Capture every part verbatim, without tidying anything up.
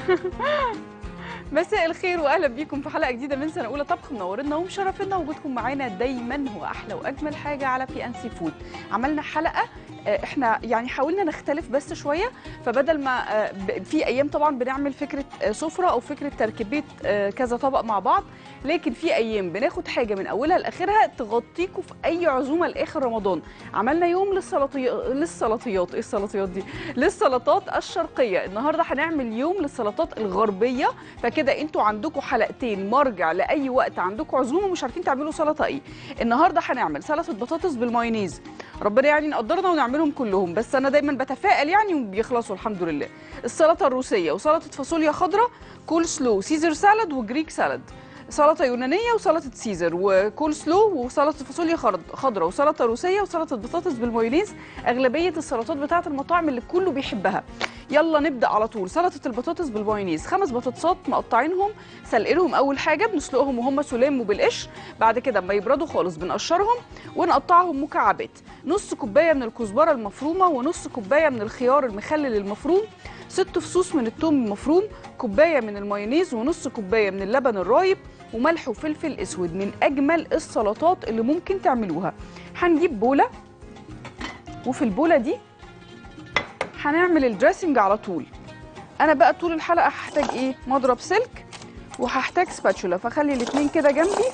مساء الخير واهلا بيكم في حلقه جديده من سنه اولى طبخ. منورنا ومشرفنا وجودكم معانا دايما هو احلى واجمل حاجه على بي ان سي فود. عملنا حلقه احنا يعني حاولنا نختلف بس شويه، فبدل ما في ايام طبعا بنعمل فكره سفره او فكره تركيبيه كذا طبق مع بعض، لكن في ايام بناخد حاجه من اولها لاخرها تغطيكم في اي عزومه لاخر رمضان. عملنا يوم للسلطيات للسلطيات ايه السلطيات دي للسلطات الشرقيه. النهارده هنعمل يوم للسلطات الغربيه، فكده انتوا عندكم حلقتين مرجع لاي وقت عندكم عزومه مش عارفين تعملوا سلطه ايه. النهارده هنعمل سلطه بطاطس بالمايونيز، ربنا يعني نقدرنا ونعملهم كلهم، بس انا دايما بتفائل يعني وبيخلصوا الحمد لله. السلطه الروسيه وسلطه فاصوليا خضراء، كول سلو، سيزر سالاد وجريك سالاد، سلطه يونانيه وسلطه سيزر وكول سلو وسلطه فاصوليا خضراء وسلطه روسيه وسلطه بطاطس بالمايونيز. اغلبيه السلطات بتاعه المطاعم اللي كله بيحبها. يلا نبدا على طول. سلطه البطاطس بالمايونيز، خمس بطاطسات مقطعينهم سلقينهم اول حاجه، بنسلقهم وهم سلام وبالقشر، بعد كده اما يبردوا خالص بنقشرهم ونقطعهم مكعبات. نص كوبايه من الكزبره المفرومه ونص كوبايه من الخيار المخلل المفروم، ست فصوص من الثوم المفروم، كوبايه من المايونيز ونص كوبايه من اللبن الرايب، وملح وفلفل اسود. من اجمل السلطات اللي ممكن تعملوها. هنجيب بوله، وفي البوله دي هنعمل الدريسنج على طول. انا بقى طول الحلقه هحتاج ايه؟ مضرب سلك وهحتاج سباتشولا، فخلي الاثنين كده جنبي.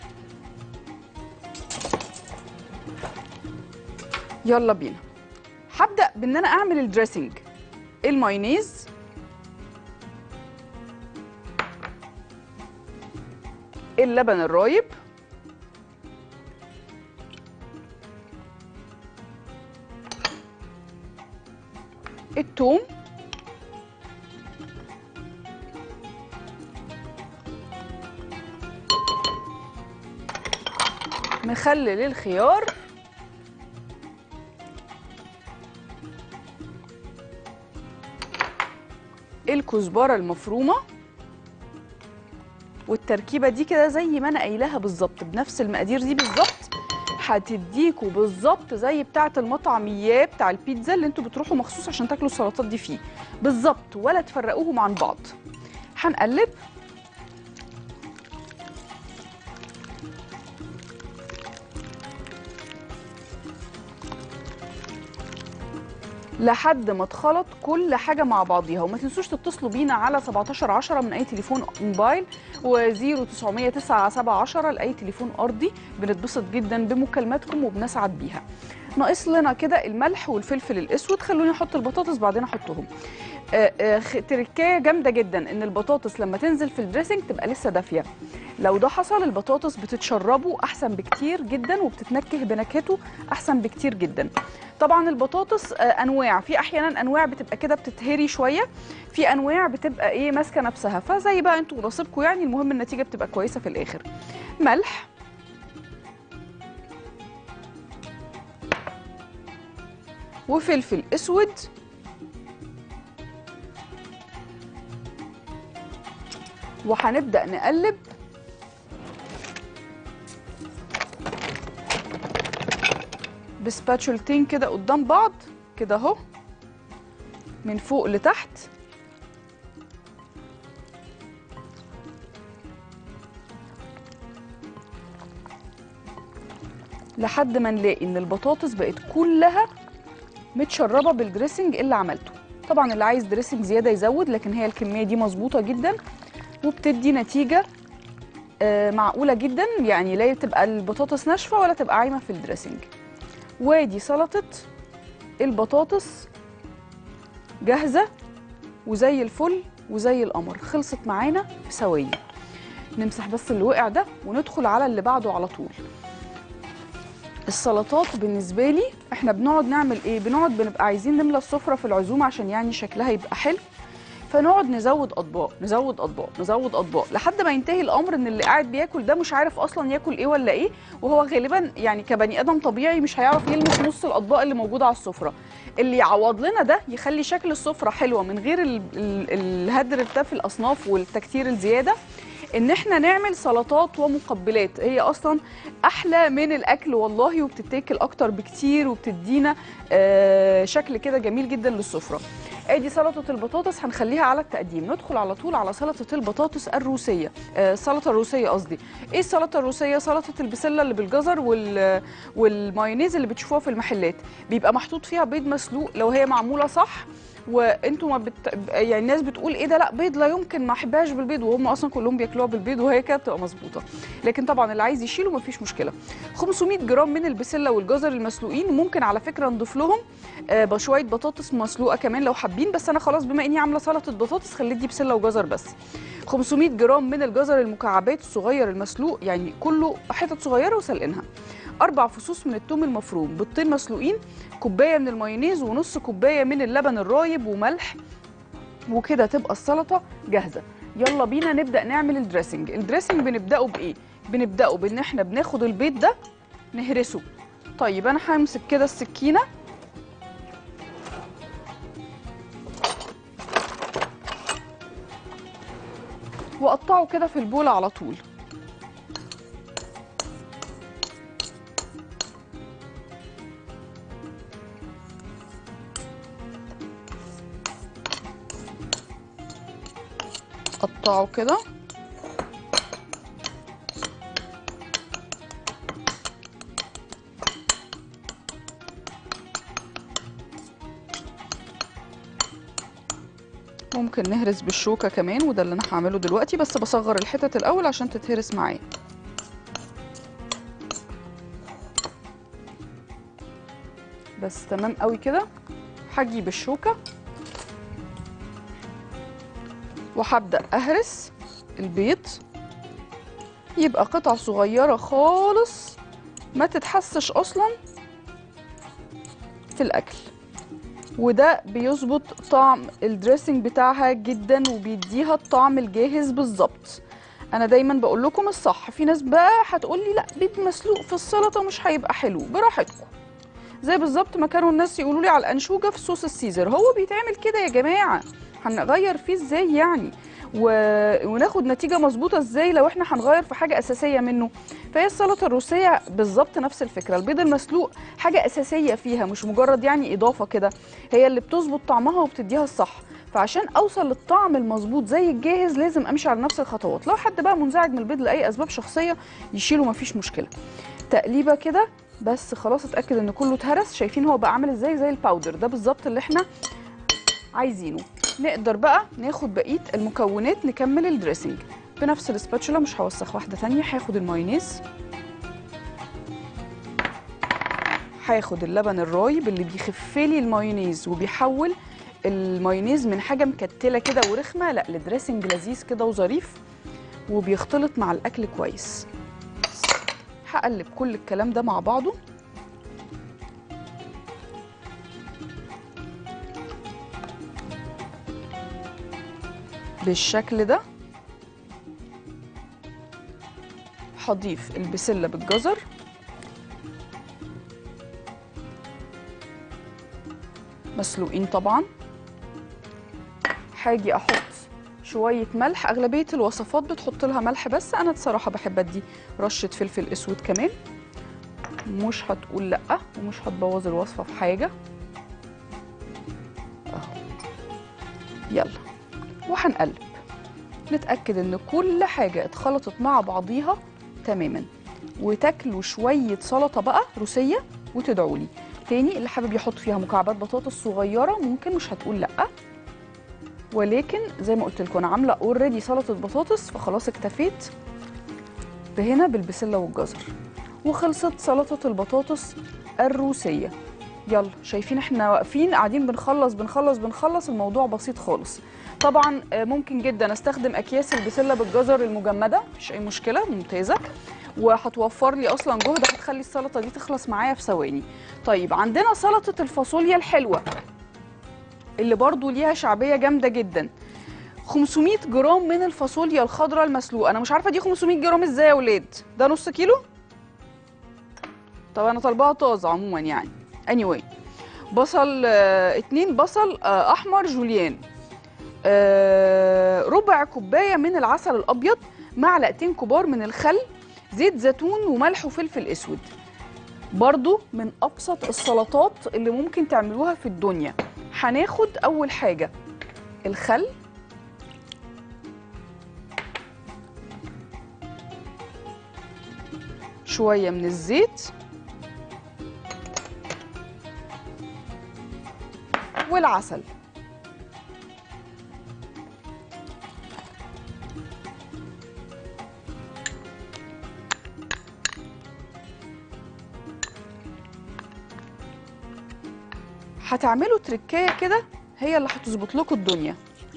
يلا بينا. هبدا بان انا اعمل الدريسنج. المايونيز، اللبن الرايب، الثوم، مخلل الخيار، الكزبره المفرومه. والتركيبه دي كده زي ما انا قايلاها بالظبط، بنفس المقادير دي بالظبط، هتديكوا بالظبط زي بتاعه المطعميات بتاع البيتزا اللي انتوا بتروحوا مخصوص عشان تاكلوا السلطات دي فيه بالظبط، ولا تفرقوهم عن بعض. هنقلب لحد ما تخلط كل حاجه مع بعضيها. وما تنسوش تتصلوا بينا على سبعتاشر عشرة من اي تليفون موبايل و0 تسعمية تسعة سبعة عشرة لاي تليفون ارضي. بنتبسط جدا بمكالماتكم وبنسعد بيها. ناقص لنا كده الملح والفلفل الاسود. خلوني احط البطاطس بعدين احطهم. آه آه تركايه جامده جدا ان البطاطس لما تنزل في الدريسنج تبقى لسه دافيه. لو ده حصل البطاطس بتتشربه احسن بكتير جدا وبتتنكه بنكهته احسن بكتير جدا. طبعا البطاطس آه انواع، في احيانا انواع بتبقى كده بتتهري شويه، في انواع بتبقى ايه ماسكه نفسها، فزي بقى انتوا ونصيبكم يعني. المهم النتيجه بتبقى كويسه في الاخر. ملح، وفلفل اسود، وهنبدأ نقلب بسباتشولتين كده قدام بعض كده اهو، من فوق لتحت، لحد ما نلاقي ان البطاطس بقت كلها متشربه بالدريسنج اللي عملته. طبعا اللي عايز دريسنج زياده يزود، لكن هي الكميه دي مظبوطه جدا وبتدي نتيجه آه معقوله جدا. يعني لا تبقى البطاطس ناشفه ولا تبقى عايمه في الدريسنج. وادي سلطه البطاطس جاهزه وزي الفل وزي القمر، خلصت معانا في ثواني. نمسح بس اللي وقع ده وندخل على اللي بعده على طول. السلطات بالنسبه لي احنا بنقعد نعمل ايه؟ بنقعد بنبقى عايزين نملى السفره في العزومه عشان يعني شكلها يبقى حلو، فنقعد نزود اطباق نزود اطباق نزود اطباق لحد ما ينتهي الامر ان اللي قاعد بياكل ده مش عارف اصلا ياكل ايه ولا ايه، وهو غالبا يعني كبني ادم طبيعي مش هيعرف يلمس نص الاطباق اللي موجوده على السفره. اللي يعوض لنا ده يخلي شكل السفره حلوه من غير ال ال الهدر ده في الاصناف والتكتير الزياده، ان احنا نعمل سلطات ومقبلات. هي اصلا احلى من الاكل والله، وبتتاكل اكتر بكتير وبتدينا آه شكل كده جميل جدا للسفره. ادي سلطه البطاطس هنخليها على التقديم. ندخل على طول على سلطه البطاطس الروسيه، آه السلطه الروسيه قصدي. ايه السلطه الروسيه؟ سلطه البسله اللي بالجزر وال والمايونيز اللي بتشوفوها في المحلات، بيبقى محطوط فيها بيض مسلوق لو هي معموله صح. وانتوا ما بت... يعني الناس بتقول ايه ده، لا بيض لا يمكن، ما احبهاش بالبيض، وهم اصلا كلهم بياكلوها بالبيض وهي كده بتبقى مظبوطه. لكن طبعا اللي عايز يشيله ما فيش مشكله. خمسمية جرام من البسله والجزر المسلوقين، ممكن على فكره نضيف لهم آه بشويه بطاطس مسلوقه كمان لو حابين، بس انا خلاص بما اني عامله سلطه بطاطس خليت دي بسله وجزر بس. خمسمية جرام من الجزر المكعبات الصغير المسلوق، يعني كله حتت صغيره وسلقينها. أربع فصوص من الثوم المفروم، بيضتين مسلوقين، كوباية من المايونيز، ونص كوباية من اللبن الرايب، وملح. وكده تبقى السلطة جاهزة. يلا بينا نبدأ نعمل الدريسنج. الدريسنج بنبدأه بإيه؟ بنبدأه بإن إحنا بناخد البيض ده نهرسه. طيب أنا همسك كده السكينة وأقطعه كده في البولة على طول. قطعه كده ممكن نهرس بالشوكة كمان، وده اللي انا هعمله دلوقتي، بس بصغر الحتت الاول عشان تتهرس معايا. بس تمام قوي كده. هجيب الشوكة وهبدأ اهرس البيض، يبقى قطع صغيرة خالص ما تتحسش اصلا في الاكل، وده بيظبط طعم الدريسنج بتاعها جدا وبيديها الطعم الجاهز بالظبط. انا دايما بقول لكم الصح. في ناس بقى هتقول لي لا بيض مسلوق في السلطه مش هيبقى حلو، براحتكم. زي بالظبط ما كانوا الناس يقولوا لي على الانشوجه في صوص السيزر، هو بيتعمل كده يا جماعه، هنغير فيه ازاي يعني؟ و... وناخد نتيجه مظبوطه ازاي لو احنا هنغير في حاجه اساسيه منه؟ فهي السلطه الروسيه بالظبط نفس الفكره. البيض المسلوق حاجه اساسيه فيها، مش مجرد يعني اضافه كده، هي اللي بتظبط طعمها وبتديها الصح. فعشان اوصل للطعم المظبوط زي الجاهز لازم امشي على نفس الخطوات. لو حد بقى منزعج من البيض لاي اسباب شخصيه يشيله مفيش مشكله. تقليبه كده بس خلاص، اتاكد ان كله اتهرس. شايفين هو بقى عامل ازاي؟ زي الباودر ده بالظبط اللي احنا عايزينه. نقدر بقى ناخد بقيه المكونات نكمل الدريسنج بنفس السباتشولا، مش هوسخ واحده ثانيه. هاخد المايونيز، هاخد اللبن الرايب اللي بيخف لي المايونيز وبيحول المايونيز من حاجه مكتله كده ورخمه لا لدريسنج لذيذ كده وظريف وبيختلط مع الاكل كويس. هقلب كل الكلام ده مع بعضه. بالشكل ده. هضيف البسله بالجزر، مسلوقين طبعا. هاجي احط شويه ملح، اغلبيه الوصفات بتحط لها ملح بس انا بصراحه بحب ادي رشه فلفل اسود كمان، مش هتقول لا ومش هتبوظ الوصفه في حاجه اهو. يلا وهنقلب نتاكد ان كل حاجه اتخلطت مع بعضيها تماما، وتاكلوا شويه سلطه بقى روسيه وتدعوا لي. تاني اللي حابب يحط فيها مكعبات بطاطس صغيره ممكن، مش هتقول لا، ولكن زي ما قلت لكم انا عامله اوريدي سلطه بطاطس فخلاص اكتفيت بهنا بالبسله والجزر وخلصت سلطه البطاطس الروسيه. يلا شايفين احنا واقفين قاعدين بنخلص بنخلص بنخلص، الموضوع بسيط خالص. طبعا ممكن جدا استخدم اكياس البسله بالجزر المجمده، مفيش اي مشكله، ممتازه وهتوفر لي اصلا جهد، هتخلي السلطه دي تخلص معايا في ثواني. طيب عندنا سلطه الفاصوليا الحلوه اللي برضو ليها شعبيه جامده جدا. خمسمية جرام من الفاصوليا الخضراء المسلوقه. انا مش عارفه دي خمسمية جرام ازاي يا ولاد، ده نص كيلو. طب انا طالباها طازه عموما يعني. anyway بصل آه، اتنين بصل آه، احمر جوليان، آه، ربع كوبايه من العسل الابيض، معلقتين كبار من الخل، زيت زيتون وملح وفلفل اسود. برضو من ابسط السلطات اللي ممكن تعملوها في الدنيا. هناخد اول حاجه الخل، شويه من الزيت، والعسل. هتعملوا تركايه كده هي اللي هتظبط لكم الدنيا.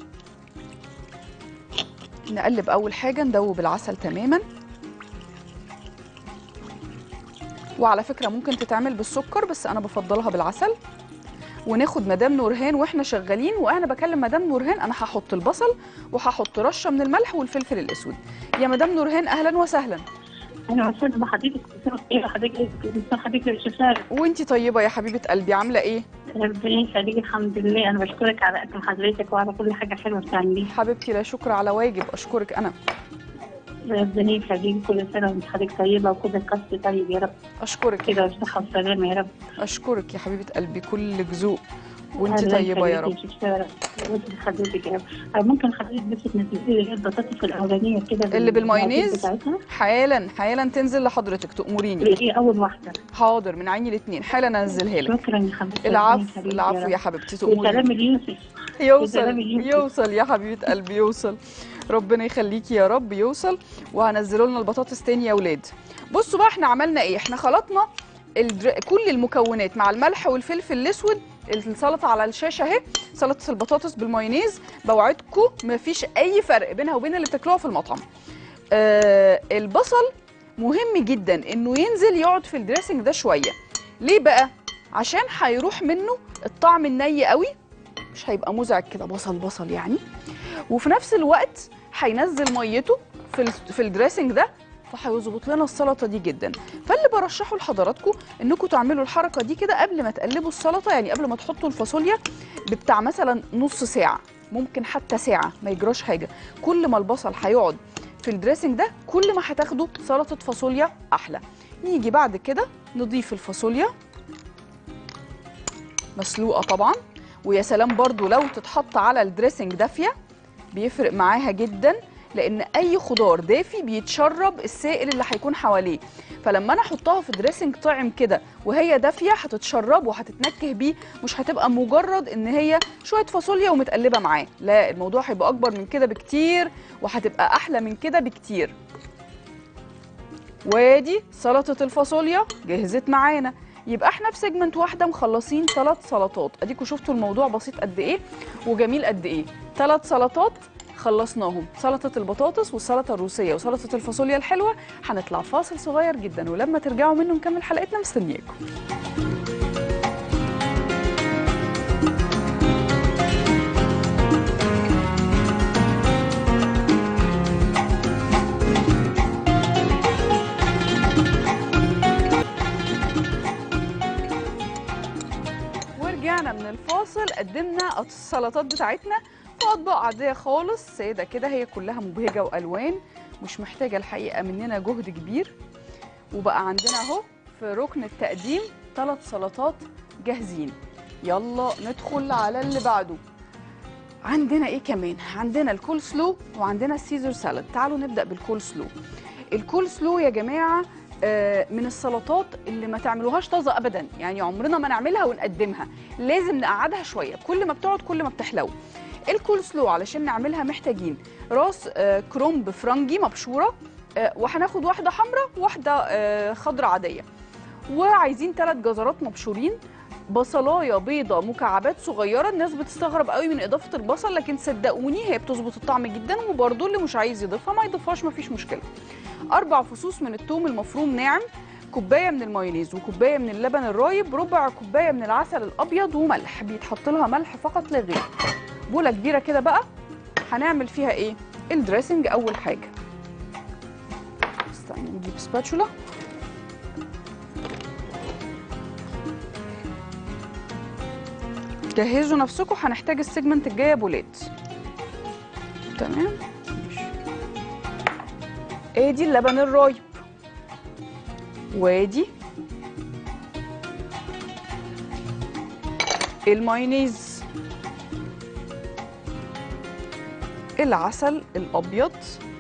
نقلب اول حاجه، ندوب العسل تماما. وعلى فكره ممكن تتعمل بالسكر بس انا بفضلها بالعسل. وناخد مدام نورهان واحنا شغالين، وانا بكلم مدام نورهان انا هحط البصل وهحط رشه من الملح والفلفل الاسود. يا مدام نورهان اهلا وسهلا. انا وسهلا بحضرتك. ايه حضرتك؟ حضرتك الشفاء. وانتي طيبه يا حبيبه قلبي، عامله ايه؟ ربنا يخليك. الحمد لله. انا بشكرك على قدم حضرتك وعلى كل حاجه حلوه بتعمليها. حبيبتي لا شكر على واجب، اشكرك انا. ربنا يخليك. كل سنه وانت حضرتك طيبه وكل القصد طيب يا رب. اشكرك كده والصحه والسلامه يا رب. اشكرك يا حبيبه قلبي، كل جزوق وانت طيبه يا رب. وانت حضرتك يا رب. ممكن حضرتك بس تنزلي لي البطاطس الاولانيه كده اللي بالمايونيز حالا حالا تنزل لحضرتك، تأمريني. ايه اول واحده؟ حاضر من عيني الاثنين، حالا انزلها لك. شكرا يا حبيبتي. العفو العفو يا حبيبتي، تأمريني. وسلام ليوسف. يوصل يوصل يا حبيبه قلبي، يوصل. ربنا يخليكي يا رب، يوصل. وهنزلوا لنا البطاطس تاني يا ولاد. بصوا بقى احنا عملنا ايه، احنا خلطنا الدر... كل المكونات مع الملح والفلفل الاسود. السلطه على الشاشه اهي، سلطه البطاطس بالمايونيز. بوعدكم مفيش اي فرق بينها وبين اللي بتاكلوها في المطعم. آه البصل مهم جدا انه ينزل يقعد في الدريسنج ده شويه. ليه بقى؟ عشان هيروح منه الطعم الني قوي، مش هيبقى مزعج كده بصل بصل يعني. وفي نفس الوقت هينزل ميته في في الدريسنج ده، فهيظبط لنا السلطه دي جدا. فاللي برشحه لحضراتكم انكم تعملوا الحركه دي كده قبل ما تقلبوا السلطه، يعني قبل ما تحطوا الفاصوليا بتاع مثلا نص ساعه، ممكن حتى ساعه، ما يجراش حاجه. كل ما البصل هيقعد في الدريسنج ده كل ما هتاخدوا سلطه فاصوليا احلى. نيجي بعد كده نضيف الفاصوليا مسلوقه طبعا، ويا سلام برضو لو تتحط على الدريسنج دافيه بيفرق معاها جدا، لان اي خضار دافي بيتشرب السائل اللي هيكون حواليه. فلما انا احطها في دريسنج طعم كده وهي دافيه هتتشرب وهتتنكه بيه، مش هتبقى مجرد ان هي شويه فاصوليا ومتقلبه معاه، لا الموضوع هيبقى اكبر من كده بكتير وهتبقى احلى من كده بكتير. وادي سلطه الفاصوليا جهزت معانا. يبقى احنا في سيجمنت واحده مخلصين ثلاث سلطات. اديكم شفتوا الموضوع بسيط قد ايه وجميل قد ايه. ثلاث سلطات خلصناهم، سلطه البطاطس والسلطه الروسيه وسلطه الفاصوليا الحلوه. هنطلع فاصل صغير جدا ولما ترجعوا منه نكمل حلقتنا. مستنياكم. ورجعنا من الفاصل، قدمنا السلطات بتاعتنا في اطباق عاديه خالص ساده كده، هي كلها مبهجه والوان، مش محتاجه الحقيقه مننا جهد كبير. وبقى عندنا اهو في ركن التقديم ثلاث سلطات جاهزين. يلا ندخل على اللي بعده. عندنا ايه كمان؟ عندنا الكول سلو وعندنا السيزر سالاد. تعالوا نبدا بالكول سلو. الكول سلو يا جماعه من السلطات اللي ما تعملوهاش طازه ابدا، يعني عمرنا ما نعملها ونقدمها، لازم نقعدها شويه، كل ما بتقعد كل ما بتحلو. الكول سلو علشان نعملها محتاجين راس كرومب فرنجي مبشوره، وهناخد واحده حمراء وواحده خضراء عاديه، وعايزين ثلاث جزرات مبشورين، بصلايه بيضه مكعبات صغيره. الناس بتستغرب قوي من اضافه البصل، لكن صدقوني هي بتظبط الطعم جدا، وبرده اللي مش عايز يضيفها ما يضيفهاش مفيش مشكله. اربع فصوص من الثوم المفروم ناعم، كوبايه من المايونيز وكوبايه من اللبن الرايب، ربع كوبايه من العسل الابيض وملح، بيتحط لها ملح فقط لا غير. بوله كبيره كده بقى هنعمل فيها ايه؟ الدريسنج. اول حاجه استنى نجيب سباتشولا، جهزوا نفسكم هنحتاج السيجمنت الجايه بولات. تمام. ادي اللبن الرايب، وادي المايونيز، العسل الابيض.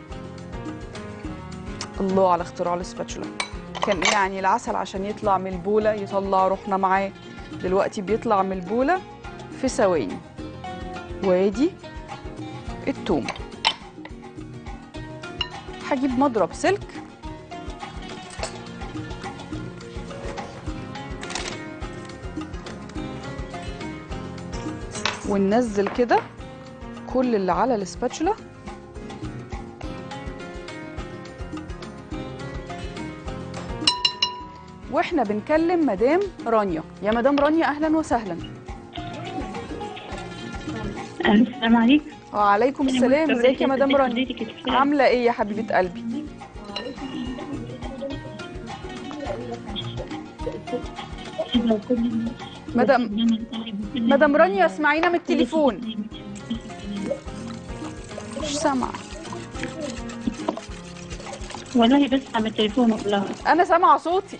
الله على اختراع السباتشولا. كان ايه يعني العسل عشان يطلع من البوله يطلع روحنا معاه، دلوقتي بيطلع من البوله في ثواني. وادي الثوم. هجيب مضرب سلك وننزل كده كل اللي على السباتشولا. واحنا بنكلم مدام رانيا. يا مدام رانيا اهلا وسهلا. السلام عليكم. وعليكم السلام. ازيك يا مدام رانيا؟ عامله ايه يا حبيبه قلبي؟ مدام مدام رانيا اسمعينا من التليفون. مش سامعه والله، بس على التليفون والله. انا سامعه صوتي.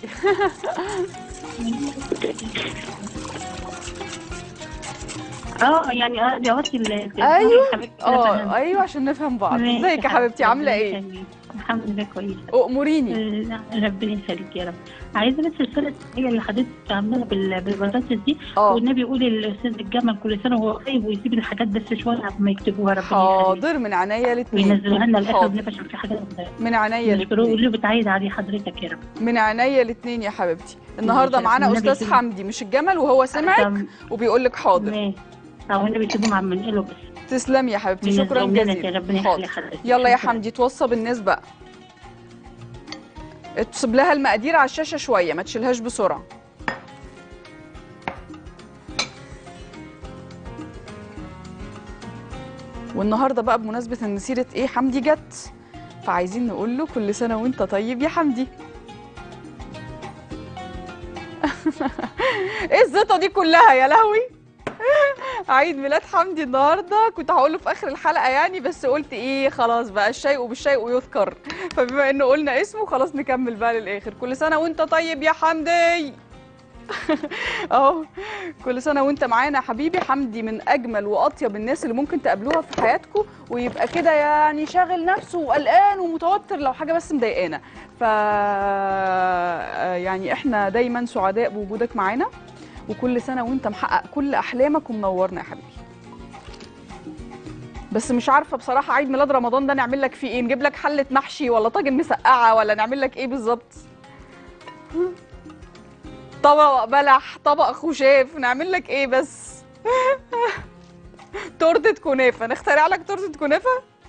اه يعني اه دي اوطي. ايوه اه ايوه عشان نفهم بعض. ازيك يا حبيبتي؟ عامله ايه؟ الحمد لله كويسه. أؤمريني. ربنا يخليك يا رب. عايزه بس السلطه هي اللي حضرتك عاملاها بالبطاطس دي، اه والنبي يقول الاستاذ الجمل كل سنه وهو طيب، ويسيب الحاجات بس شويه قبل ما يكتبوها. ربنا حاضر، من عينيا الاثنين. وينزلوها لنا الاخر ونبقى عشان في حاجات من عينيا الاثنين. اللي بتعيد عليه حضرتك يا رب. من عينيا الاثنين يا حبيبتي. النهارده معانا استاذ حمدي مش الجمل، وهو سمعك وبيقول لك حاضر. اه والنبي يسيبهم عم منقله بس. تسلمي يا حبيبتي، شكرا جزيلا. حاضر. يلا يا حمدي توصى الناس بقى. اتصب لها المقادير على الشاشه شويه، ما تشيلهاش بسرعه. والنهارده بقى بمناسبه ان سيره ايه حمدي جت، فعايزين نقول له كل سنه وانت طيب يا حمدي. ايه الزيطه دي كلها يا لهوي؟ عيد ميلاد حمدي النهارده، كنت هقول له في اخر الحلقه يعني، بس قلت ايه خلاص بقى الشيء بالشيء يذكر، فبما انه قلنا اسمه خلاص نكمل بقى للاخر. كل سنه وانت طيب يا حمدي. اهو كل سنه وانت معانا يا حبيبي. حمدي من اجمل واطيب الناس اللي ممكن تقابلوها في حياتكم، ويبقى كده يعني شاغل نفسه وقلقان ومتوتر لو حاجه بس مضايقانا. ف يعني احنا دايما سعداء بوجودك معانا، وكل سنه وانت محقق كل احلامك ومنورنا يا حبيبي. بس مش عارفه بصراحه عيد ميلاد رمضان ده نعمل لك فيه ايه؟ نجيب لك حله محشي ولا طاجن مسقعه ولا نعمل لك ايه بالظبط؟ طبق بلح، طبق خشاف، نعمل لك ايه بس؟ تورته كنافه، نخترع لك تورته كنافه؟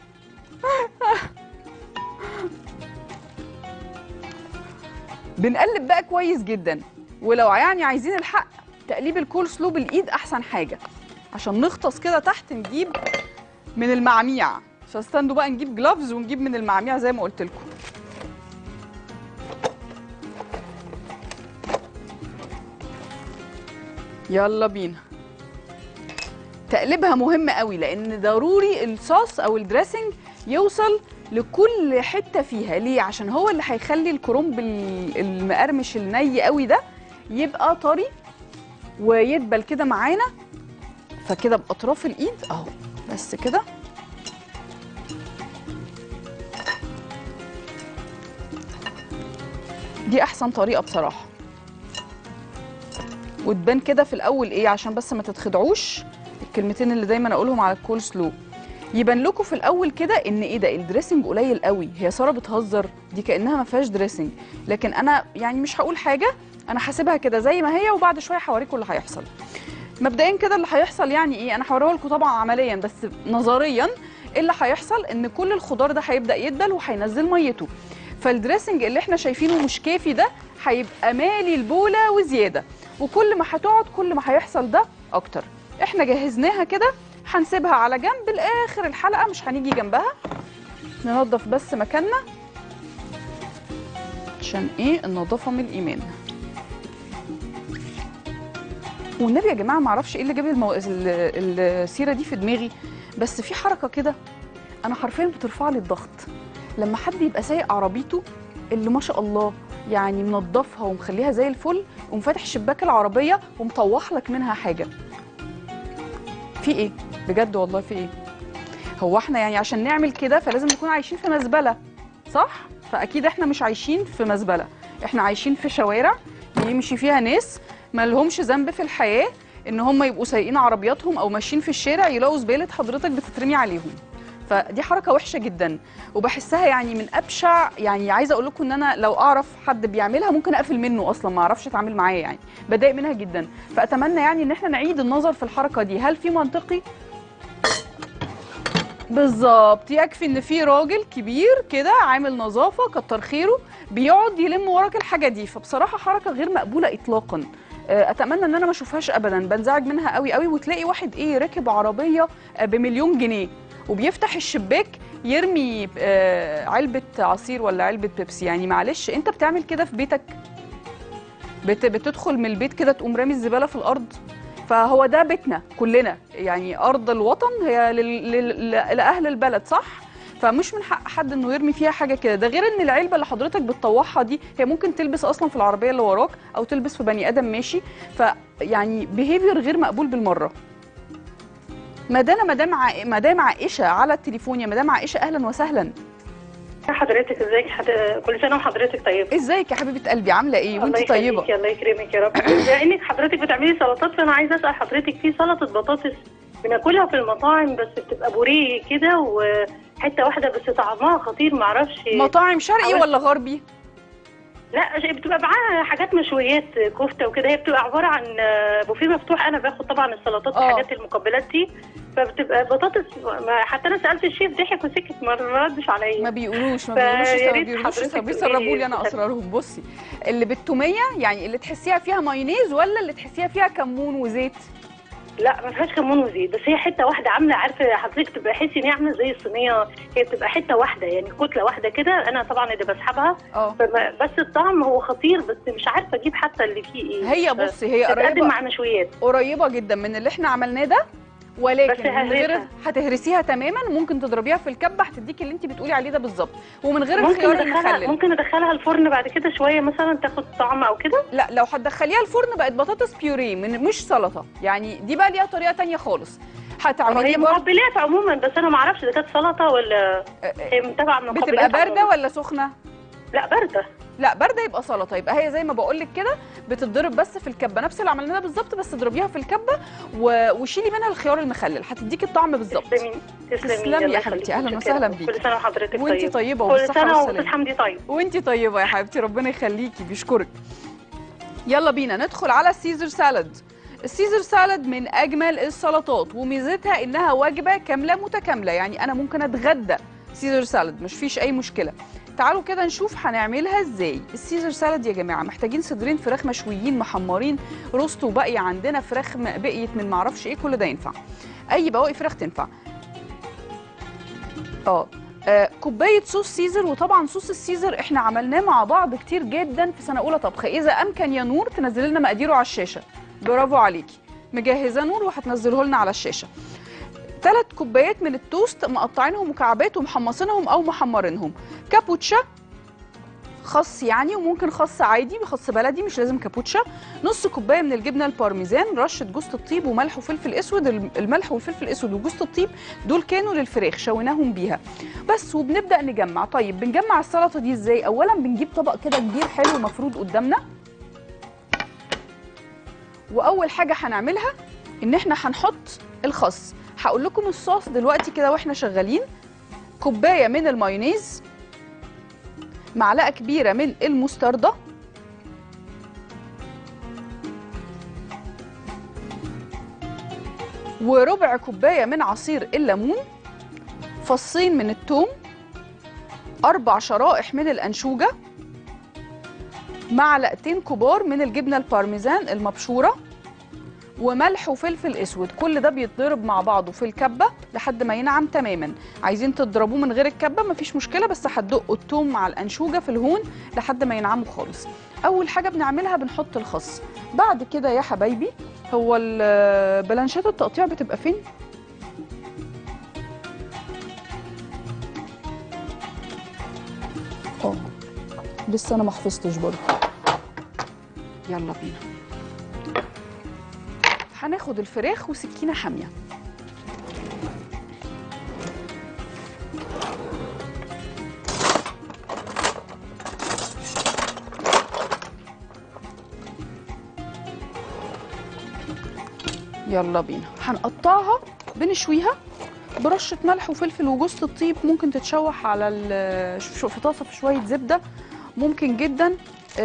بنقلب بقى كويس جدا، ولو يعني عايزين الحق تقليب الكول سلو بالايد احسن حاجه، عشان نغطس كده تحت نجيب من المعميع. مش هستنوا بقى نجيب جلافز ونجيب من المعميع زي ما قلت لكم. يلا بينا. تقليبها مهم قوي، لان ضروري الصوص او الدريسنج يوصل لكل حته فيها. ليه؟ عشان هو اللي هيخلي الكرنب المقرمش الني قوي ده يبقى طري ويدبل كده معانا. فكده باطراف الايد اهو بس كده. دي احسن طريقه بصراحه، وتبان كده في الاول ايه عشان بس ما تتخدعوش. الكلمتين اللي دايما اقولهم على الكول سلو، يبان لكم في الاول كده ان ايه ده الدريسنج قليل قوي. هي ساره بتهزر، دي كانها ما فيهاش دريسنج، لكن انا يعني مش هقول حاجه، انا هسيبها كده زي ما هي، وبعد شويه هوريكم اللي هيحصل. مبدئيا كده اللي هيحصل يعني ايه، انا هوريه لكم طبعا عمليا، بس نظريا اللي هيحصل ان كل الخضار ده هيبدا يدبل وهينزل ميته، فالدريسنج اللي احنا شايفينه مش كافي ده هيبقى مالي البوله وزياده، وكل ما هتقعد كل ما هيحصل ده اكتر. احنا جهزناها كده، هنسيبها على جنب لاخر الحلقه، مش هنيجي جنبها. ننظف بس مكاننا عشان ايه النظافه من الايمان. والنبي يا جماعه ما اعرفش ايه اللي جاب المو... السيره دي في دماغي، بس في حركه كده انا حرفيا بترفع لي الضغط لما حد يبقى سايق عربيته اللي ما شاء الله يعني منظفها ومخليها زي الفل، ومفاتح شباك العربيه ومطوح لك منها حاجه. في ايه بجد والله؟ في ايه؟ هو احنا يعني عشان نعمل كده فلازم نكون عايشين في مزبله، صح؟ فاكيد احنا مش عايشين في مزبله، احنا عايشين في شوارع بيمشي فيها ناس ما لهمش ذنب في الحياه ان هم يبقوا سايقين عربياتهم او ماشيين في الشارع يلاقوا زباله حضرتك بتترمي عليهم. فدي حركه وحشه جدا وبحسها يعني من ابشع، يعني عايزه اقول لكم ان انا لو اعرف حد بيعملها ممكن اقفل منه اصلا، ما اعرفش اتعامل معاه، يعني بضايق منها جدا. فاتمنى يعني ان احنا نعيد النظر في الحركه دي، هل في منطقي؟ بالظبط، يكفي ان في راجل كبير كده عامل نظافه كتر خيره بيقعد يلم وراك الحاجه دي، فبصراحه حركه غير مقبوله اطلاقا. اتمنى ان انا ما اشوفهاش ابدا، بنزعج منها قوي قوي. وتلاقي واحد ايه راكب عربيه بمليون جنيه وبيفتح الشباك يرمي علبه عصير ولا علبه بيبسي، يعني معلش انت بتعمل كده في بيتك؟ بت بتدخل من البيت كده تقوم رامي الزباله في الارض؟ فهو ده بيتنا كلنا، يعني ارض الوطن هي لل... لل... لاهل البلد، صح؟ فمش من حق حد انه يرمي فيها حاجه كده. ده غير ان العلبه اللي حضرتك بتطوعها دي هي ممكن تلبس اصلا في العربيه اللي وراك او تلبس في بني ادم ماشي، فيعني بيهيفير غير مقبول بالمره. مدام مدام ع... مدام عائشه على التليفون. يا مدام عائشه اهلا وسهلا. حضرتك ازيك؟ حد... كل سنه وحضرتك طيبه. ازيك يا حبيبه قلبي، عامله ايه وانت طيبه؟ الله يكرمك يا رب. بما انك حضرتك بتعملي سلطات فانا عايزه اسال حضرتك في سلطه بطاطس بناكلها في المطاعم بس بتبقى بوريه كده وحته واحده بس طعمها خطير، معرفش. مطاعم شرقي حاول... ولا غربي؟ لا بتبقى معاها حاجات مشويات كفته وكده، هي بتبقى عباره عن بوفيه مفتوح. انا باخد طبعا السلطات والحاجات المقبلات دي، فبتبقى بطاطس. حتى انا سالت الشيف ضحك وسكت ما ردش عليا. ما بيقولوش ما بيقولوش ما بيقولوش بيسربوا لي انا اسرارهم. بصي اللي بالتوميه يعني اللي تحسيها فيها مايونيز ولا اللي تحسيها فيها كمون وزيت؟ لا ما فيهاش كمون وزيت، بس هي حته واحده عامله، عارفه حضرتك تبقى حسي ان هي عامله زي الصينيه، هي بتبقى حته واحده يعني كتله واحده كده. انا طبعا اللي بسحبها بس الطعم هو خطير، بس مش عارفه اجيب حتى اللي فيه ايه. هي بصي هي قريبه مع مشويات قريبه جدا من اللي احنا عملناه ده، ولكن من غير هتهرسيها تماما. ممكن تضربيها في الكبه هتديكي اللي انت بتقولي عليه ده بالظبط، ومن غير الخيار المخلل. ممكن ادخلها الفرن بعد كده شويه مثلا تاخد طعم او كده؟ لا لو هتدخليها الفرن بقت بطاطس بيوريه من مش سلطه، يعني دي بقى ليها طريقه ثانيه خالص. هتعملي هي مقبلات عموما، بس انا ما اعرفش اذا كانت سلطه ولا هي متابعه من بتبقى بارده ولا سخنه؟ لا بارده. لا بارده يبقى سلطه. يبقى هي زي ما بقول لك كده بتتضرب بس في الكبه، نفس اللي عملناه بالظبط، بس اضربيها في الكبه و... وشيلي منها الخيار المخلل هتديكي الطعم بالظبط. تسلمي تسلمي يا حبيبتي، اهلا وسهلا بيكي. كل سنه وحضرتك طيبه. وانتي طيبه وبالصحه والسلامه. كل سنه واستاذ حمدي طيب. وانتي طيبه يا حبيبتي، ربنا يخليكي، بيشكرك. يلا بينا ندخل على السيزر سالاد. السيزر سالاد من اجمل السلطات وميزتها انها وجبه كامله متكامله، يعني انا ممكن اتغدى سيزر سالاد مش فيش اي مشكله. تعالوا كده نشوف هنعملها ازاي. السيزر سالاد يا جماعه محتاجين صدرين فراخ مشويين محمرين، روست وباقي عندنا فراخ بقيت من معرفش ايه، كل ده ينفع، اي بواقي فراخ تنفع. اه آه، كوبايه صوص سيزر. وطبعا صوص السيزر احنا عملناه مع بعض كتير جدا في سنه اولى طبخ. اذا امكن يا نور تنزل لنا مقاديره على الشاشه، برافو عليكي، مجهزه نور وهتنزله لنا على الشاشه. ثلاث كوبايات من التوست مقطعينهم مكعبات ومحمصينهم او محمرينهم. كابوتشا خس يعني، وممكن خس عادي بخس بلدي مش لازم كابوتشا. نص كوبايه من الجبنه البارميزان، رشه جوز الطيب وملح وفلفل اسود. الملح والفلفل الاسود وجوز الطيب دول كانوا للفراخ شويناهم بيها بس. وبنبدا نجمع. طيب بنجمع السلطه دي ازاي؟ اولا بنجيب طبق كده كبير حلو مفروض قدامنا، واول حاجه هنعملها ان احنا هنحط الخس. هقول لكم الصوص دلوقتي كده واحنا شغالين. كوبايه من المايونيز، معلقه كبيره من المستردة، وربع كوبايه من عصير الليمون، فصين من الثوم، اربع شرائح من الانشوجه، معلقتين كبار من الجبنه البارميزان المبشوره، وملح وفلفل اسود. كل ده بيتضرب مع بعضه في الكبه لحد ما ينعم تماما. عايزين تضربوه من غير الكبه مفيش مشكله، بس هتدقوا الثوم مع الانشوجه في الهون لحد ما ينعموا خالص. اول حاجه بنعملها بنحط الخس. بعد كده يا حبايبي، هو البلانشات التقطيع بتبقى فين؟ اه لسه انا ما حفظتش برضه. يلا بينا. هناخد الفراخ وسكينه حاميه. يلا بينا. هنقطعها بنشويها برشه ملح وفلفل وجوز الطيب، ممكن تتشوح على في طاسه في شويه زبده، ممكن جدا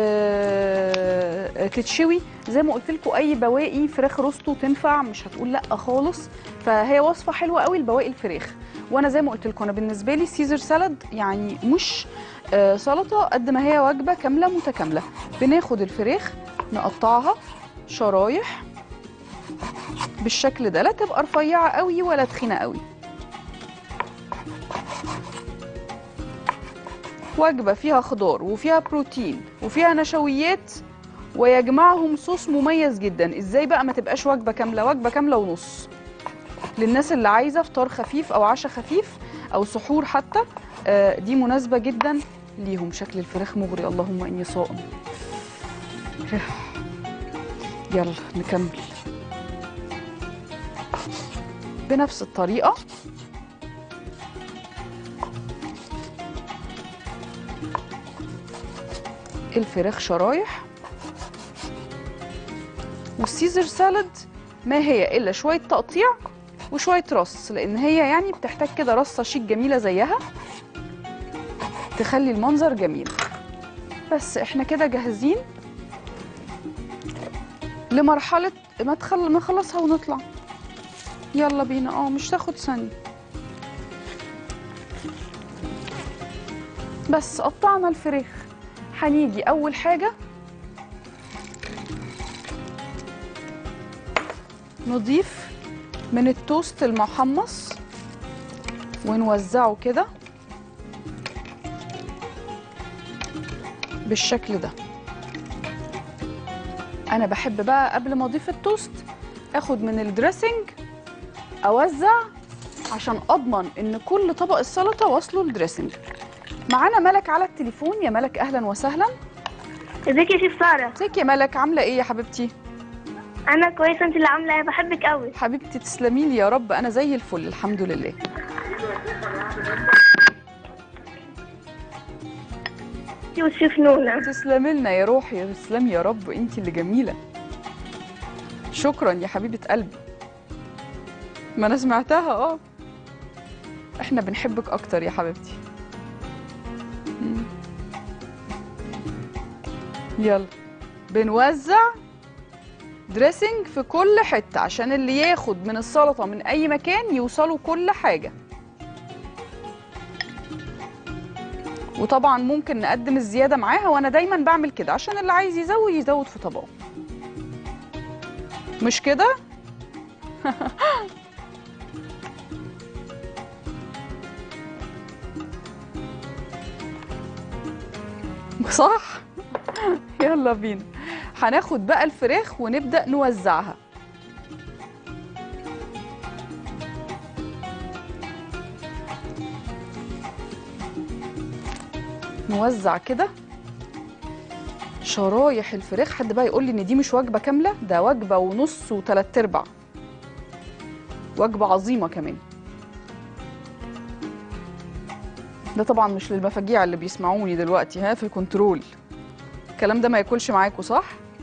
آه تتشوي زي ما قلت لكم. اي بواقي فراخ روستو تنفع، مش هتقول لا خالص. فهي وصفه حلوه قوي لبواقي الفراخ. وانا زي ما قلت لكم انا بالنسبه لي سيزر سالاد يعني مش آه سلطه قد ما هي وجبه كامله متكامله. بناخد الفراخ نقطعها شرايح بالشكل ده، لا تبقى رفيعه قوي ولا تخينه قوي. وجبه فيها خضار وفيها بروتين وفيها نشويات ويجمعهم صوص مميز جدا. ازاي بقى ما تبقاش وجبه كامله؟ وجبه كامله ونص للناس اللي عايزه فطار خفيف او عشاء خفيف او سحور حتى. آه دي مناسبه جدا ليهم. شكل الفراخ مغري، اللهم اني صائم. يلا نكمل بنفس الطريقه. الفراخ شرايح. والسيزر سالاد ما هي الا شويه تقطيع وشويه رص، لان هي يعني بتحتاج كده رصه شيك جميله زيها تخلي المنظر جميل. بس احنا كده جاهزين لمرحله ما تخل... نخلصها ونطلع. يلا بينا. اه مش تاخد ثانيه. بس قطعنا الفراخ. هنيجي اول حاجه نضيف من التوست المحمص ونوزعه كده بالشكل ده. انا بحب بقى قبل ما اضيف التوست اخد من الدريسنج اوزع عشان اضمن ان كل طبق السلطه واصله الدريسنج. معانا ملك على التليفون. يا ملك اهلا وسهلا. ازيك يا شيف ساره؟ ازيك يا ملك، عامله ايه يا حبيبتي؟ انا كويسه، انت اللي عامله ايه؟ بحبك قوي حبيبتي. تسلمي لي يا رب. انا زي الفل الحمد لله. والشيف نونا. تسلمي لنا يا روحي. تسلمي يا رب، انت اللي جميله. شكرا يا حبيبه قلبي. ما انا سمعتها. اه احنا بنحبك اكتر يا حبيبتي. يلا بنوزع دريسنج في كل حته عشان اللي ياخد من السلطه من اي مكان يوصلوا كل حاجه. وطبعا ممكن نقدم الزياده معاها، وانا دايما بعمل كده عشان اللي عايز يزود يزود في طبقه. مش كده؟ صح؟ يلا بينا. هناخد بقى الفراخ ونبدأ نوزعها. نوزع كده شرايح الفراخ. حد بقى يقول لي ان دي مش وجبة كاملة؟ ده وجبة ونص وتلات ارباع. وجبة عظيمة كمان. ده طبعا مش للمفاجيع اللي بيسمعوني دلوقتي ها في كنترول. الكلام ده ما ياكلش معاكوا صح؟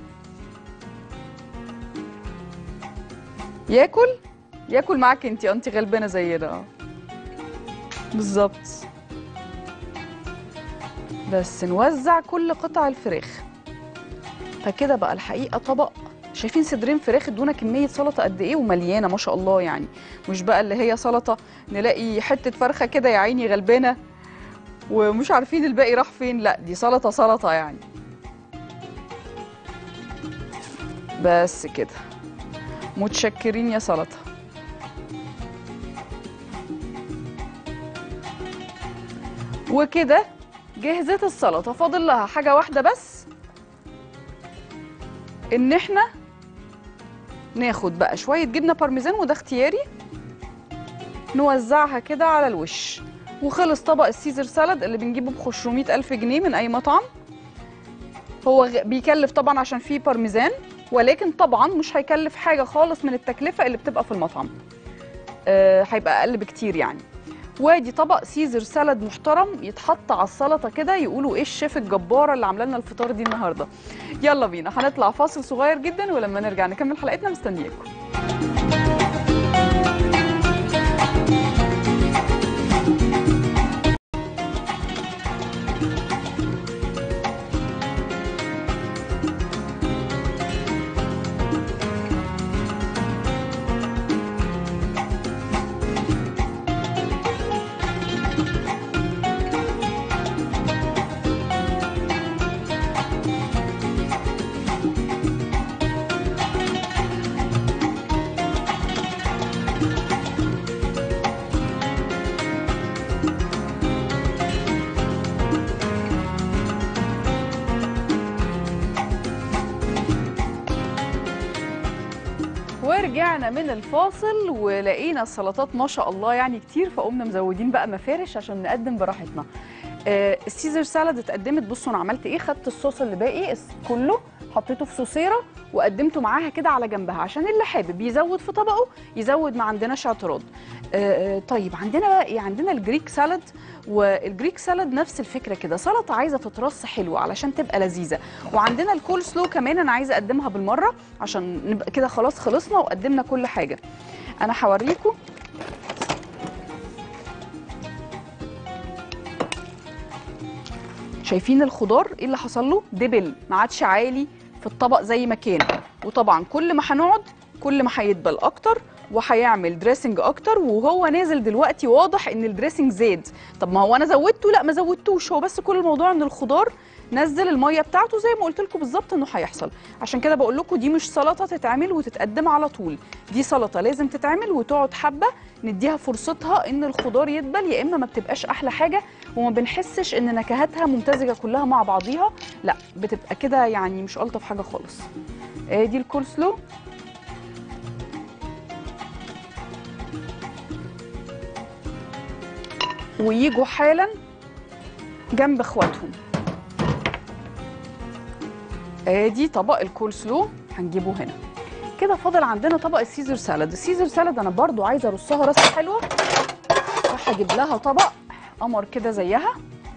ياكل؟ ياكل معاك انتي. انتي غلبانه زينا. اه بالظبط. بس نوزع كل قطع الفراخ. فكده بقى الحقيقه طبق. شايفين صدرين فراخ ادونا كميه سلطه قد ايه ومليانه ما شاء الله. يعني مش بقى اللي هي سلطه نلاقي حته فرخه كده يا عيني غلبانه ومش عارفين الباقي راح فين. لا دي سلطه سلطه يعني. بس كده. متشكرين يا سلطه. وكده جهزت السلطه. فاضل لها حاجه واحده بس، ان احنا ناخد بقى شويه جبنه بارميزان وده اختياري نوزعها كده على الوش. وخلص طبق السيزر سالاد اللي بنجيبه ب خمسمية ألف جنيه من اي مطعم. هو بيكلف طبعا عشان فيه بارميزان، ولكن طبعا مش هيكلف حاجه خالص من التكلفه اللي بتبقى في المطعم. أه هيبقى اقل بكتير يعني. وادي طبق سيزر سالاد محترم يتحط على السلطه كده يقولوا ايه الشيف الجباره اللي عامله لنا الفطار دي النهارده. يلا بينا هنطلع فاصل صغير جدا ولما نرجع نكمل حلقتنا مستنياكم. ورجعنا من الفاصل ولقينا السلطات ما شاء الله يعني كتير، فقمنا مزودين بقى مفارش عشان نقدم براحتنا. آه السيزر سالاد اتقدمت. بصوا انا عملت ايه، خدت الصوص اللي باقي كله حطيته في صوصيره وقدمته معاها كده على جنبها، عشان اللي حابب يزود في طبقه يزود، ما عندناش اعتراض. آه طيب عندنا بقى ايه، عندنا الجريك سالاد. والجريك سالاد نفس الفكره كده، سلطه عايزه تترص حلوه علشان تبقى لذيذه. وعندنا الكول سلو كمان انا عايزه اقدمها بالمره عشان نبقى كده خلاص خلصنا وقدمنا كل حاجه. انا هوريكم شايفين الخضار ايه اللي حصل له، دبل ما عادش عالي في الطبق زي ما كان. وطبعا كل ما هنقعد كل ما هيدبل اكتر وهيعمل دريسنج اكتر، وهو نازل دلوقتي واضح ان الدريسنج زاد. طب ما هو انا زودته؟ لا ما زودتوش، هو بس كل الموضوع ان الخضار نزل الميه بتاعته زي ما قلت لكم بالظبط انه هيحصل. عشان كده بقول لكم دي مش سلطه تتعمل وتتقدم على طول، دي سلطه لازم تتعمل وتقعد حبه نديها فرصتها ان الخضار يدبل، يا اما ما بتبقاش احلى حاجه وما بنحسش ان نكهاتها ممتزجه كلها مع بعضيها، لا بتبقى كده يعني مش الطف حاجه خالص. ادي الكول سلو. ويجوا حالا جنب اخواتهم. ادي طبق الكول سلو هنجيبه هنا كده. فاضل عندنا طبق السيزر سالاد. السيزر سالاد انا برضو عايزه ارصها رصه حلوه، فهجيب لها طبق قمر كده زيها.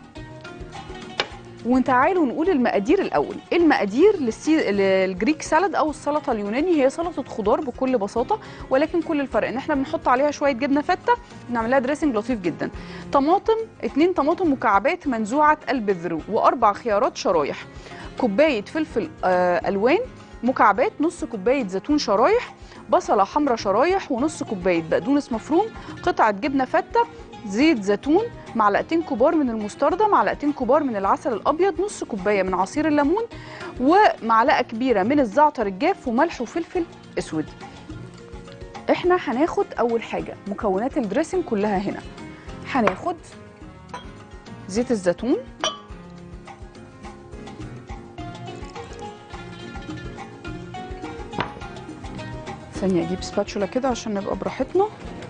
وتعالوا نقول المقادير الاول. المقادير للسي... للجريك سالاد او السلطه اليوناني هي سلطه خضار بكل بساطه، ولكن كل الفرق ان احنا بنحط عليها شويه جبنه فته نعمل لها دريسنج لطيف جدا. طماطم، اتنين طماطم مكعبات منزوعه البذر واربع خيارات شرايح، كوبايه فلفل آه الوان مكعبات، نص كوبايه زيتون شرايح، بصله حمراء شرايح، ونص كوبايه بقدونس مفروم، قطعه جبنه فته، زيت زيتون، معلقتين كبار من المستردة، معلقتين كبار من العسل الابيض، نص كوبايه من عصير الليمون، ومعلقه كبيره من الزعتر الجاف، وملح وفلفل اسود. احنا هناخد اول حاجه مكونات الدريسنج كلها هنا. هناخد زيت الزيتون، ثانيه اجيب سباتشولا كده عشان نبقى براحتنا.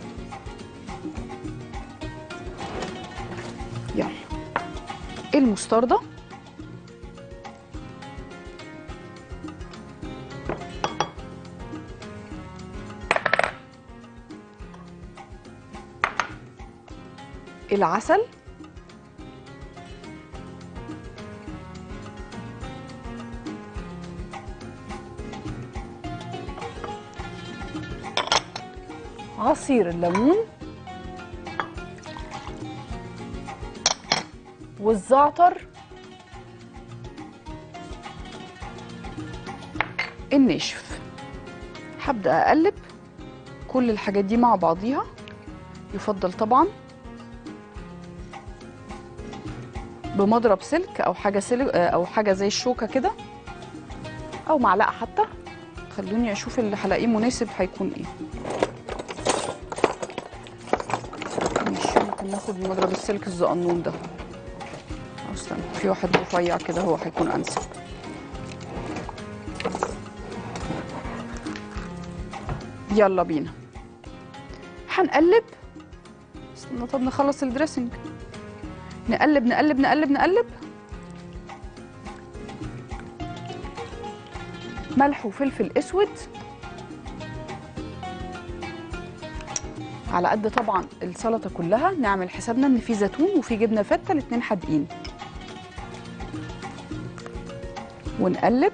يلا المستردة، العسل، عصير الليمون، والزعتر الناشف. هبدأ أقلب كل الحاجات دي مع بعضيها. يفضل طبعا بمضرب سلك او حاجه سلك او حاجه زي الشوكه كده او معلقه حتى. خلوني اشوف اللي هلاقيه مناسب هيكون ايه. ماشي، ممكن ناخد بمضرب السلك الزقنون ده. اصلا في واحد رفيع كده هو هيكون انسب. يلا بينا هنقلب. استنى طب نخلص الدريسنج. نقلب نقلب نقلب نقلب. ملح وفلفل اسود على قد طبعا السلطه كلها. نعمل حسابنا ان في زيتون وفي جبنه فته، الاتنين حادقين. ونقلب.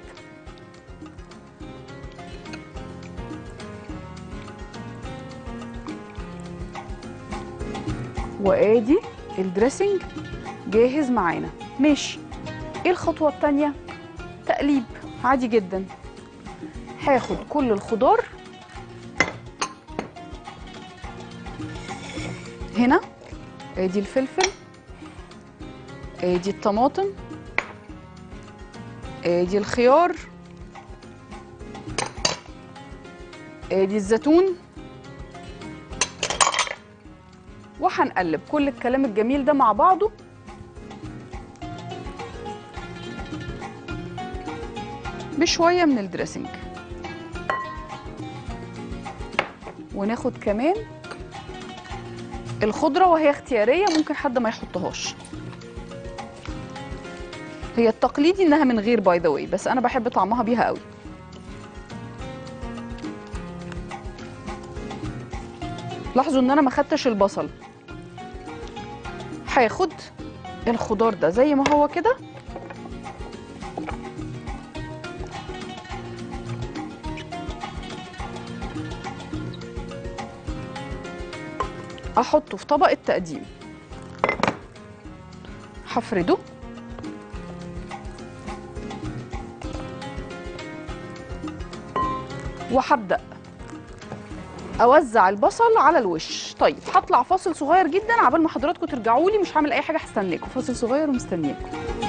وادي الدريسنج جاهز معانا. ماشي، ايه الخطوه الثانيه؟ تقليب عادي جدا. هاخد كل الخضار هنا. ادي الفلفل، ادي الطماطم، ادي الخيار، ادي الزيتون، وهنقلب كل الكلام الجميل ده مع بعضه. بشويه من الدريسنج. وناخد كمان الخضره وهي اختياريه، ممكن حد ما يحطهاش. هي التقليدي انها من غير باي ذا واي، بس انا بحب طعمها بيها قوي. لاحظوا ان انا ما خدتش البصل. هاخد الخضار ده زي ما هو كده، احطه في طبق التقديم، هفرده وهبدأ اوزع البصل على الوش. طيب هطلع فاصل صغير جدا عبال ما حضراتكم ترجعوا لي، مش هعمل اي حاجه، هستناكم. فاصل صغير ومستنياكم.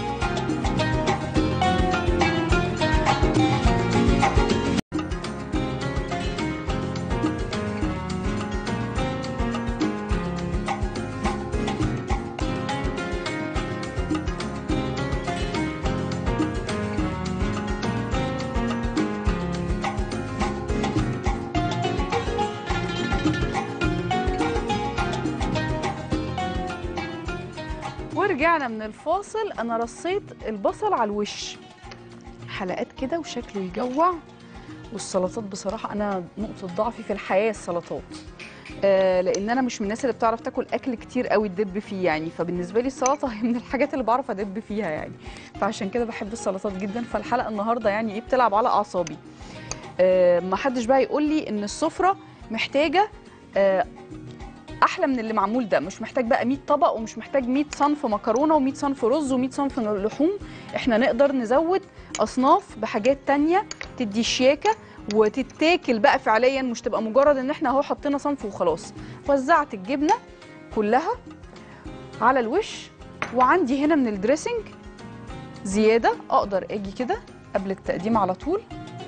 ورجعنا من الفاصل. انا رصيت البصل على الوش حلقات كده وشكله يجوع. والسلطات بصراحه انا نقطه ضعفي في الحياه السلطات، آه لان انا مش من الناس اللي بتعرف تاكل اكل كتير قوي تدب فيه يعني، فبالنسبه لي السلطه هي من الحاجات اللي بعرف ادب فيها يعني، فعشان كده بحب السلطات جدا. فالحلقه النهارده يعني ايه بتلعب على اعصابي. آه ما حدش بقى يقول لي ان السفره محتاجه آه احلى من اللي معمول ده، مش محتاج بقى مية طبق، ومش محتاج مية صنف مكرونه ومية صنف رز ومية صنف لحوم. احنا نقدر نزود اصناف بحاجات تانية تدي شياكه وتتاكل بقى فعليا، مش تبقى مجرد ان احنا اهو حطينا صنف وخلاص. وزعت الجبنه كلها على الوش، وعندي هنا من الدريسنج زياده اقدر اجي كده قبل التقديم على طول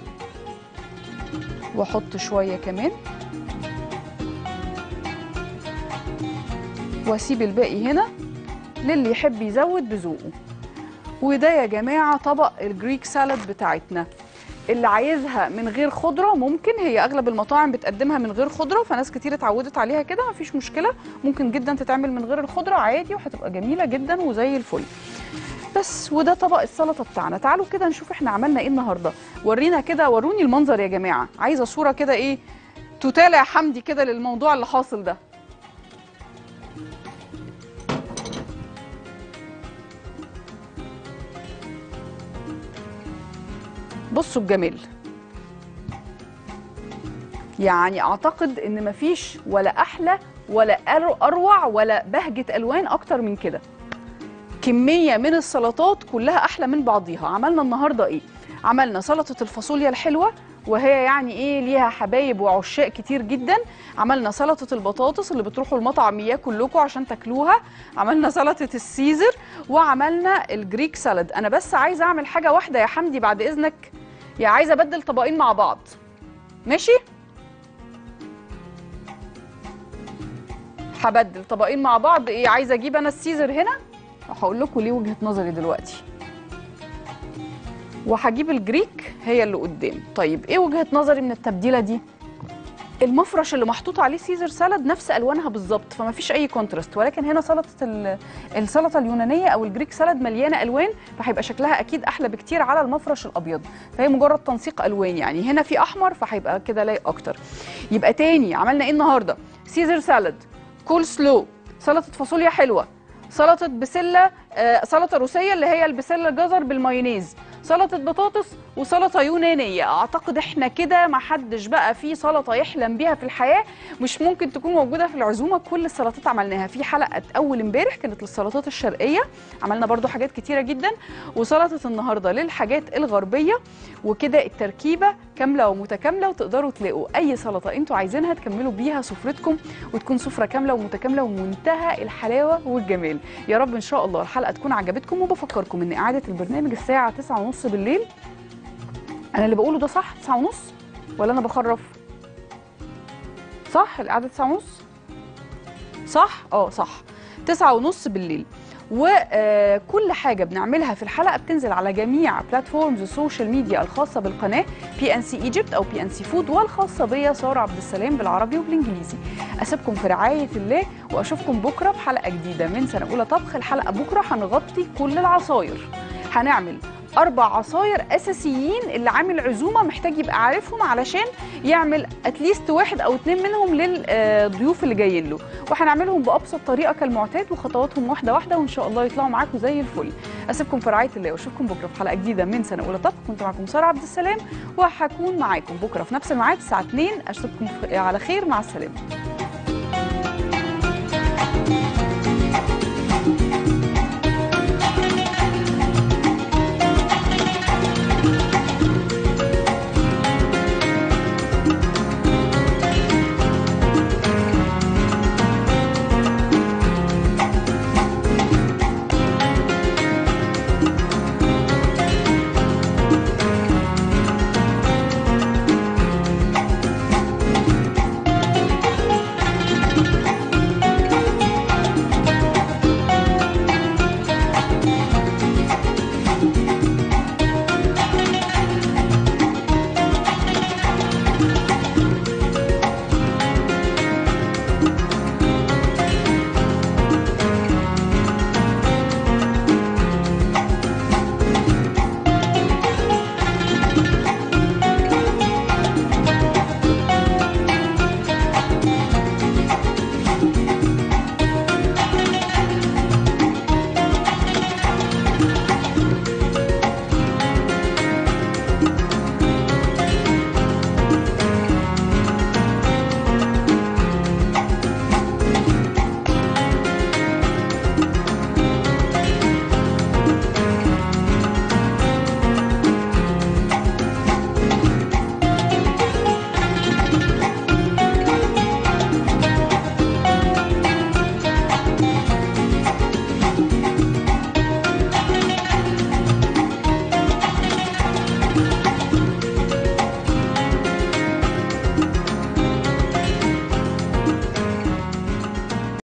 واحط شويه كمان، واسيب الباقي هنا للي يحب يزود بذوقه. وده يا جماعه طبق الجريك سالاد بتاعتنا. اللي عايزها من غير خضره ممكن، هي اغلب المطاعم بتقدمها من غير خضره، فناس كتير اتعودت عليها كده، مفيش مشكله، ممكن جدا تتعمل من غير الخضره عادي وهتبقى جميله جدا وزي الفل. بس وده طبق السلطه بتاعنا. تعالوا كده نشوف احنا عملنا ايه النهارده. ورينا كده، وروني المنظر يا جماعه، عايزه صوره كده ايه تتابع حمدي كده للموضوع اللي حاصل ده. بصوا الجمال، يعني اعتقد ان مفيش ولا احلى ولا اروع ولا بهجه الوان اكتر من كده. كميه من السلطات كلها احلى من بعضيها. عملنا النهارده ايه؟ عملنا سلطه الفاصوليا الحلوه، وهي يعني ايه ليها حبايب وعشاق كتير جدا. عملنا سلطه البطاطس اللي بتروحوا المطعم اياه كلكم عشان تاكلوها. عملنا سلطه السيزر، وعملنا الجريك سالاد. انا بس عايزه اعمل حاجه واحده يا حمدي بعد اذنك، يا عايزه ابدل طبقين مع بعض، ماشي؟ هبدل طبقين مع بعض. ايه عايزه اجيب انا السيزر هنا، وهقول لكم ليه وجهه نظري دلوقتي، وهجيب الجريك هي اللي قدام. طيب ايه وجهه نظري من التبديله دي؟ المفرش اللي محطوط عليه سيزر سالاد نفس الوانها بالظبط، فما فيش اي كونتراست. ولكن هنا سلطه السلطه اليونانيه او الجريك سالاد مليانه الوان، فهيبقى شكلها اكيد احلى بكتير على المفرش الابيض، فهي مجرد تنسيق الوان يعني. هنا في احمر فهيبقى كده لايق اكتر. يبقى تاني عملنا ايه النهارده؟ سيزر سالاد، كول سلو، سلطه فاصوليا حلوه، سلطه بسله، آه سلطه روسيه اللي هي البسله الجزر بالمايونيز، سلطه بطاطس، وسلطه يونانيه. اعتقد احنا كده ما حدش بقى في سلطه يحلم بيها في الحياه مش ممكن تكون موجوده في العزومه. كل السلطات عملناها. في حلقه اول امبارح كانت للسلطات الشرقيه، عملنا برضو حاجات كتيره جدا، وسلطه النهارده للحاجات الغربيه. وكده التركيبه كامله ومتكامله، وتقدروا تلاقوا اي سلطه انتوا عايزينها تكملوا بيها سفرتكم، وتكون سفره كامله ومتكامله ومنتهى الحلاوه والجمال. يا رب ان شاء الله الحلقه تكون عجبتكم. وبفكركم ان اعاده البرنامج الساعه تسعة ونص بالليل. انا اللي بقوله ده صح؟ تسعة ونص ولا انا بخرف؟ صح القعده تسعة ونص؟ صح؟ اه صح، تسعة ونص بالليل. وكل حاجه بنعملها في الحلقه بتنزل على جميع بلاتفورمز السوشيال ميديا الخاصه بالقناه بي ان سي ايجيبت او بي ان سي فود، والخاصه بيا ساره عبد السلام بالعربي وبالانجليزي. اسيبكم في رعايه الله واشوفكم بكره في حلقه جديده من سنه اولى طبخ. الحلقه بكره هنغطي كل العصاير، هنعمل اربع عصاير اساسيين اللي عامل عزومه محتاج يبقى عارفهم علشان يعمل اتليست واحد او اتنين منهم للضيوف اللي جايين له، وهنعملهم بابسط طريقه كالمعتاد وخطواتهم واحده واحده، وان شاء الله يطلعوا معاكم زي الفل. اسيبكم في رعايه الله واشوفكم بكره في حلقه جديده من سنه اولى طبخ. كنت معاكم ساره عبد السلام، وهكون معاكم بكره في نفس الميعاد الساعه اتنين. اشوفكم على خير، مع السلامه.